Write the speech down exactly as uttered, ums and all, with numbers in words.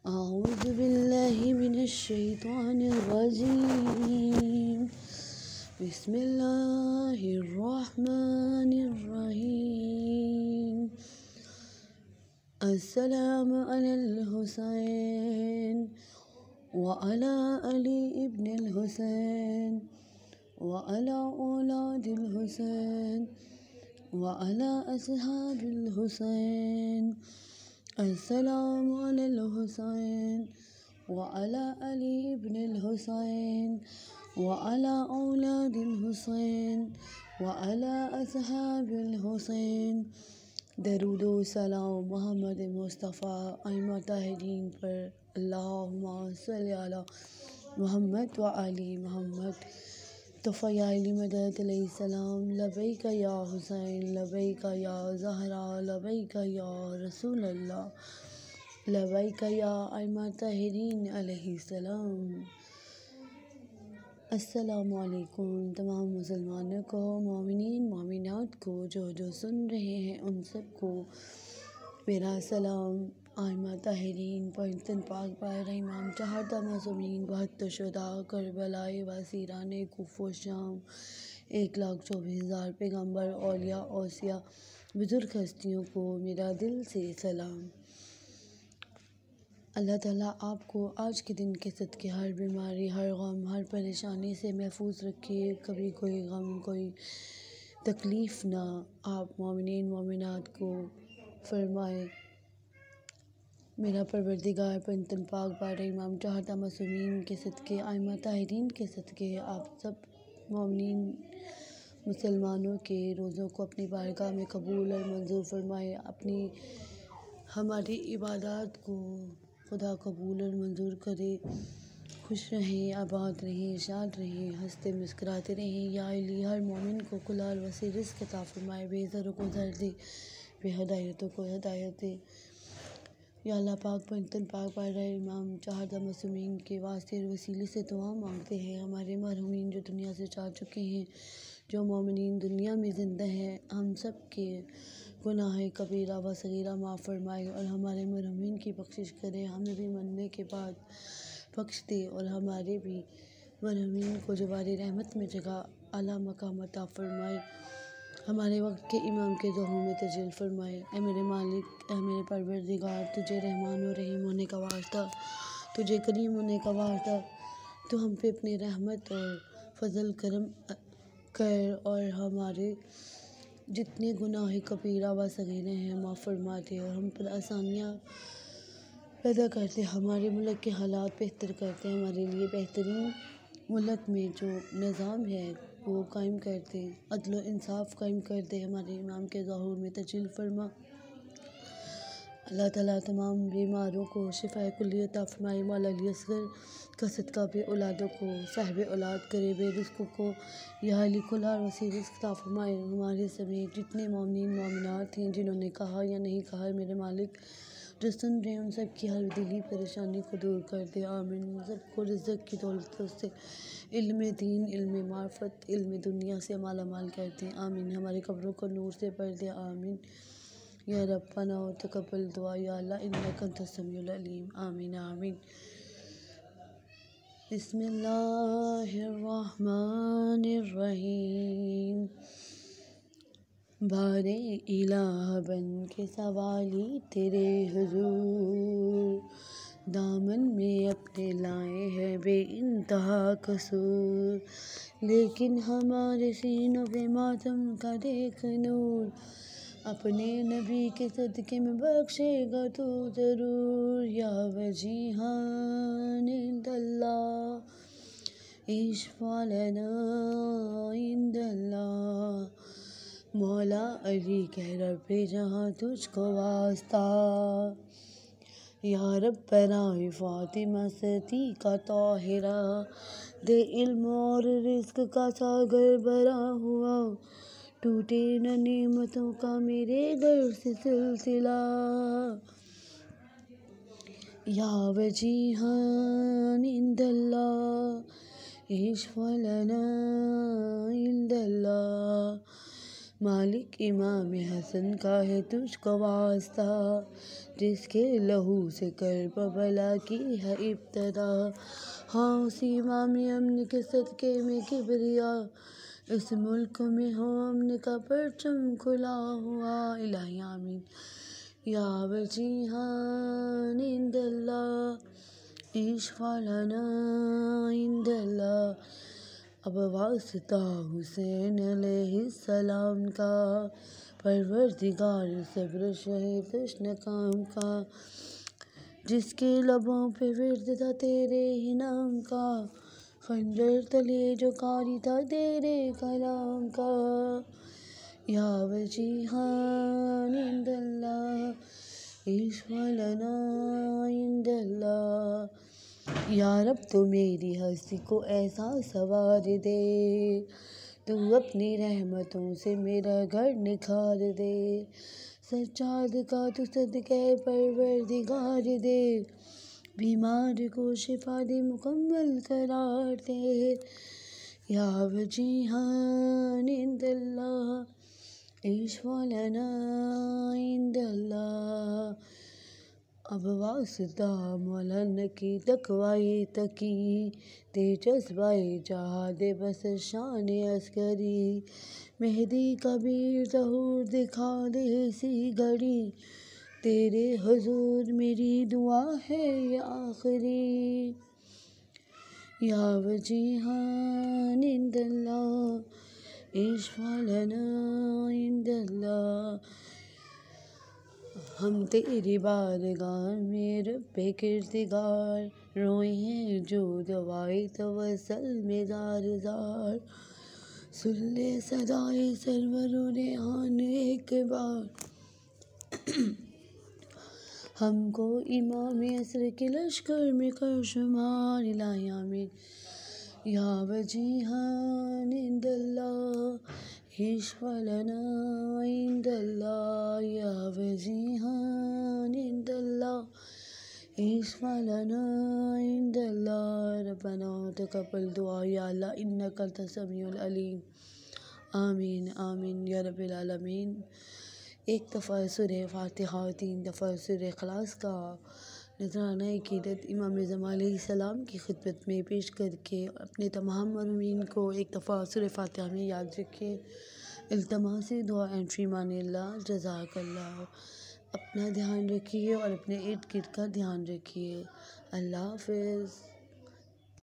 أعوذ بالله من الشيطان الرجيم بسم الله الرحمن الرحيم السلام على الحسين وعلى علي ابن الحسين وعلى أولاد الحسين وعلى أصحاب الحسين السلام على الحسين وعلى علي ابن الحسين وعلى أولاد الحسين وعلى أصحاب الحسين۔ درود و سلام محمد مصطفیٰ ائمہ طاہرین پر، اللہم صلی علی محمد و آل محمد۔ تحفہ یا علی مدد علیہ السلام۔ لبیک یا حسین، لبیک یا زہرا، لبیک یا رسول اللہ، لبیک یا ائمہ طاہرین علیہ السلام۔ السلام علیکم تمام مسلمانوں کو، مومنین مومنات کو، جو جو سن رہے ہیں ان سب کو میرا سلام۔ ائمہ طاہرین، پنجتن پاک پائرہ امام چہارتہ معصومین، بہتر شہداء کربلائے واسیران کوفہ و شام، ایک لاکھ چوبیس ہزار پیغمبر، اولیاء، اوصیاء، بزرگ ہستیوں کو میرا دل سے سلام۔ اللہ تعالیٰ آپ کو آج کے دن کے صدقے ہر بیماری، ہر غم، ہر پریشانی سے محفوظ رکھے۔ کبھی کوئی غم، کوئی تکلیف نہ آپ مومنین مومنات کو فرمائے۔ میرا پروردگار پنجتن پاک پائرہ امام چہارتہ معصومین کے صدقے، ائمہ طاہرین کے صدقے آپ سب مومنین مسلمانوں کے روزوں کو اپنی بارگاہ میں قبول اور منظور فرمائے۔ اپنی ہماری عبادات کو خدا قبول اور منظور کرے۔ خوش رہیں، آباد رہیں، شاد رہیں، ہنستے مسکراتے رہیں۔ یا علی ہر مومن کو کھلا اور وسیع رزق عطا فرمائے، بے زروں کو زر دے، بے ہدایتوں کو ہدایت دے۔ یا اللہ پاک پنجتن پاک پائرہ امام چہارتہ معصومین کے واسطے اور وسیلے سے دعا مانگتے ہیں۔ ہمارے مرحومین جو دنیا سے جا چکے ہیں، جو مومنین دنیا میں زندہ ہیں، ہم سب کے گناہ کبیرہ و صغیرہ معاف فرمائے اور ہمارے مرحومین کی بخشش کرے۔ ہمیں بھی مرنے کے بعد بخش دے اور ہمارے بھی مرحومین کو جوار رحمت میں جگہ اعلیٰ مقام عطا فرمائے۔ ہمارے وقت کے امام کے ظہور میں تجلیل فرمائے۔ اے میرے مالک، اے میرے پروردگار، تجھے رحمان و رحیم ہونے کا واسطہ، تجھے کریم ہونے کا واسطہ، تو ہم پہ اپنی رحمت اور فضل کرم کر اور ہمارے جتنے گناہ کبیرہ و صغیرہ ہیں معاف فرما دے اور ہم پر آسانیاں پیدا کرتے، ہمارے ملک کے حالات بہتر کرتے، ہمارے لیے بہترین ملک میں جو نظام ہے وہ قائم کرتے، عدل و انصاف قائم کرتے۔ ہمارے امام کے ظہور میں تجلیل فرما۔ اللہ تعالیٰ تمام بیماروں کو شفائے کلی عطا فرمائے۔ مولا علی اصغر کا صدقہ بے اولادوں کو صاحب اولاد کرے، بے رزقوں کو یا علی کھلا اور وسیع رزق عطا فرمائے۔ ہمارے سمیت جتنے مومنین مومنات ہیں جنہوں نے کہا یا نہیں کہا، میرے مالک جو سن رہے ہیں ان سب کی ہر دلی پریشانی کو دور کر دے، آمین۔ سب کو رزق کی دولت سے، علم دین، علم معرفت، علم دنیا سے مالا مال کر دے، آمین۔ ہماری قبروں کو نور سے بھر دے، آمین یا ربنا و تقبل دعا یا اللہ انک انت السمیع العلیم، آمین آمین۔ بسم اللہ الرحمن الرحیم۔ بارے الہ بن کے سوالی تیرے حضور، دامن میں اپنے لائے ہیں بے انتہا قصور، لیکن ہمارے سینوں پہ ماتم کا دیکھ نور، اپنے نبی کے صدقے میں بخشے گا تو ضرور۔ یا وجیہان عند اللہ اشفع لنا عند اللہ، مولا علی کہہ رب جہاں تجھ کو واسطہ، یا رب برائے فاطمہ ستی کا طاہرہ، دے علم اور رزق کا ساگر بھرا ہوا، ٹوٹے نہ نعمتوں کا میرے گھر سے سلسلہ۔ یا وجیہان عند اللہ اشفع لنا عند اللہ، مالک امام حسن کا ہے تجھ کو واسطہ، جس کے لہو سے کرب بلا کی ہے ابتدا۔ ہاں اسی امام امن کے صدقے میں کبریا، اس ملک میں ہو امن کا پرچم کھلا ہوا۔ الہی آمین۔ یا وجیہان عند اللہ اشفع لنا عند اللہ۔ اب واسطہ حسین علیہ السلام کا، پروردگار صبر شہ تشن کام کا، جس کے لبوں پہ ورد تھا تیرے ہی نام کا، خنجر تلے جو قاری تھا تیرے کلام کا۔ یا وجیہان عند اللہ اشفع لنا عند اللہ۔ یا رب تو میری ہستی کو ایسا سنوار دے، تو اپنی رحمتوں سے میرا گھر نکھار دے، سجاد کا تو صدقہ پروردگار دے، بیمار کو شفا دے مکمل قرار دے۔ یا وجیہان عند اللہ اشفع لنا عند اللہ۔ اب واسطہ مولانا کی تقوی تقی، دے جذبہ جہاد بس شان عسکری، مہدی کبیر ظہور دکھا دے اسی گھڑی، تیرے حضور میری دعا ہے یہ آخری۔ یا وجیہان عند اللہ اشفع لنا عند اللہ۔ ہم تیری بارگاہ میں رب کردگار، روئے ہیں جو دعائے توسل میں زار زار، سن لے صدائے سرور و ریحان ایک بار، ہم کو امام عصر کے لشکر میں کر شمار۔ الہی آمین۔ یا وجیہان عند اللہ اشفع لنا عند اللہ۔ یا وجیہان عند اللہ اشفع لنا عند اللہ۔ ربنا تقبل دعا یا اللہ انک انت السمیع العلیم۔ آمین آمین یا رب العالمین۔ ایک دفعہ سورہ فاتحہ، تین دفعہ سورہ اخلاص کا نذرانہ عقیدت امام زمان علیہ السلام کی خدمت میں پیش کر کے اپنے تمام مرحومین کو ایک دفعہ سورہ فاتحہ میں یاد رکھے۔ التماس دعا اینڈ فی امان اللہ۔ جزاک اللہ۔ اپنا دھیان رکھیے اور اپنے ارد گرد کا دھیان رکھیے۔ اللہ حافظ۔